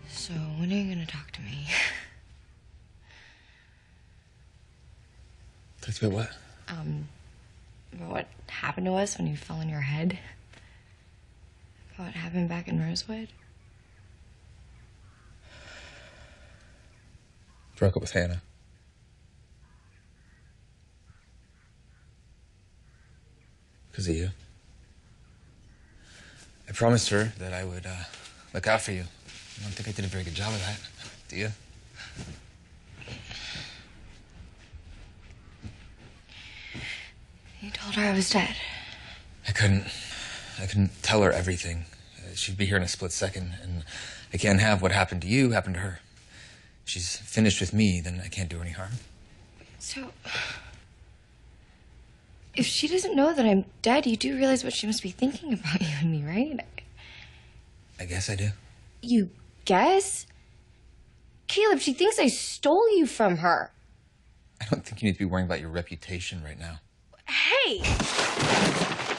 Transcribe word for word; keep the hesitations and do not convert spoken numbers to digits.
So, when are you gonna talk to me? Talk to me about what? Um, about what happened to us when you fell on your head? About what happened back in Rosewood? Broke up with Hanna. Because of you. I promised her that I would uh, look out for you. I don't think I did a very good job of that. Do you? You told her I was dead. I couldn't. I couldn't tell her everything. Uh, she'd be here in a split second, and I can't have what happened to you happen to her. If she's finished with me, then I can't do her any harm. So, if she doesn't know that I'm dead, you do realize what she must be thinking about you and me, right? I guess I do. You guess? Caleb, she thinks I stole you from her. I don't think you need to be worrying about your reputation right now. Hey!